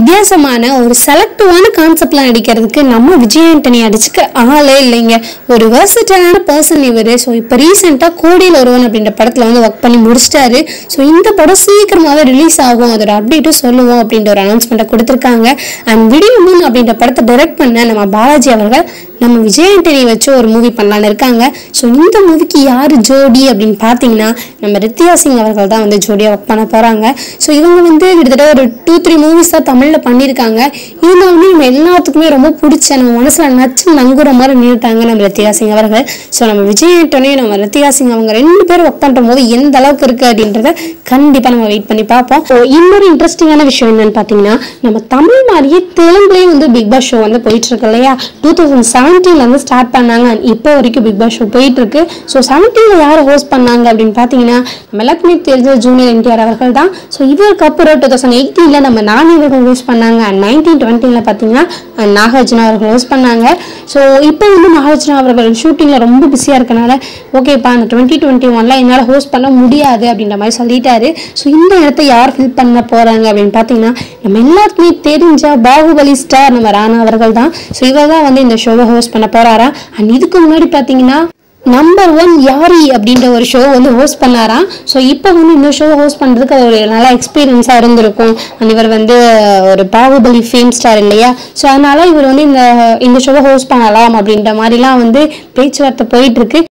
வித்தியாசமான ஒரு செலக்டிவான கான்செப்ட்ல நடிக்கிறதுக்கு நம்ம விஜய் ஆண்டனி அடிச்சுக்க ஆளே இல்லைங்க. ஒரு வெர்சடைலான பர்சன் இவர். ஸோ இப்போ ரீசெண்டாக கோடியில் ஒருவன் அப்படின்ற படத்தில் வந்து ஒர்க் பண்ணி முடிச்சிட்டாரு. ஸோ இந்த படம் சீக்கிரமாகவே ரிலீஸ் ஆகும், அதோட அப்டேட்டும் சொல்லுவோம் அப்படின்ற ஒரு அனௌன்ஸ்மெண்ட்டை கொடுத்துருக்காங்க. அண்ட் விடியுமுன் அப்படின்ற படத்தை டைரக்ட் பண்ண நம்ம பாலாஜி அவர்கள் நம்ம விஜய் ஆண்டனி வச்சு ஒரு மூவி பண்ணலான்னு இருக்காங்க. ஸோ இந்த மூவிக்கு யார் ஜோடி அப்படின்னு பார்த்தீங்கன்னா நம்ம ரித்தியா சிங் அவர்கள் தான் வந்து ஜோடியாக ஒர்க் பண்ண போகிறாங்க. ஸோ இவங்க வந்து கிட்டத்தட்ட ஒரு 2-3 மூவிஸ் தான் தமிழில் பண்ணியிருக்காங்க. இருந்தாலுமே நம்ம எல்லாத்துக்குமே ரொம்ப பிடிச்ச நம்ம மனசில் நச்சு நங்குற மாதிரி நின்றுட்டாங்க நம்ம ரித்தியா சிங் அவர்கள். ஸோ நம்ம விஜய் ஆண்டனி நம்ம ரித்தியா சிங் அவங்க 2 பேரும் ஒர்க் பண்ணுற போது எந்த அளவுக்கு இருக்குது அப்படின்றத கண்டிப்பாக நம்ம வெயிட் பண்ணி பார்ப்போம். ஸோ இன்னொரு இன்ட்ரெஸ்டிங்கான விஷயம் என்னன்னு பார்த்தீங்கன்னா நம்ம தமிழ் மாதிரியே தெலுங்குலேயும் வந்து பிக் பாஸ் ஷோ வந்து போயிட்டு இருக்கு இல்லையா. 2017 வந்து ஸ்டார்ட் பண்ணாங்க. இப்போ வரைக்கும் பிக் பாஸ் ஷோ போயிட்டு இருக்கு. ஸோ 17 யார் ஹோஸ்ட் பண்ணாங்க அப்படின்னு பார்த்தீங்கன்னா நம்ம எல்லாருக்குமே தெரிஞ்ச ஜூனியர் என்டிஆர் அவர்கள் தான். ஸோ இதற்கு அப்புறம் 2018 நம்ம நானி அவர்கள் ஹோஸ்ட் பண்ணாங்க. 1920 பார்த்தீங்கன்னா நாகார்ஜுனா அவர்கள் ஹோஸ்ட் பண்ணாங்க. ஸோ இப்போ வந்து நாகார்ஜுனா அவர்கள் ஷூட்டிங்கில் ரொம்ப பிஸியாக இருக்கனால ஓகேப்பா அந்த 2021 என்னால் ஹோஸ்ட் பண்ண முடியாது அப்படின்ற மாதிரி சொல்லிட்டாரு. ஸோ இந்த இடத்த யார் ஃபில் பண்ண போகிறாங்க அப்படின்னு பார்த்தீங்கன்னா நம்ம எல்லாருக்குமே தெரிஞ்ச பாகுபலி ஸ்டார் நம்ம ராணா அவர்கள் தான். ஸோ இவர் தான் வந்து இந்த ஷோவை ஹோஸ்ட் பண்ண போறாரா. அண்ட் இதுக்கு முன்னாடி பார்த்தீங்கன்னா நம்பர் 1 யாரி அப்படின்ற ஒரு ஷோ வந்து ஹோஸ்ட் பண்ணாராம். ஸோ இப்போ வந்து இந்த ஷோ ஹோஸ்ட் பண்ணுறதுக்கு அது ஒரு நல்ல எக்ஸ்பீரியன்ஸாக இருந்திருக்கும். அண்ட் இவர் வந்து ஒரு பாகுபலி ஃபேம் ஸ்டார் இல்லையா. ஸோ அதனால இவர் வந்து இந்த ஷோவை ஹோஸ்ட் பண்ணலாம் அப்படின்ற மாதிரிலாம் வந்து பேச்சுவார்த்தை போயிட்டு இருக்கு.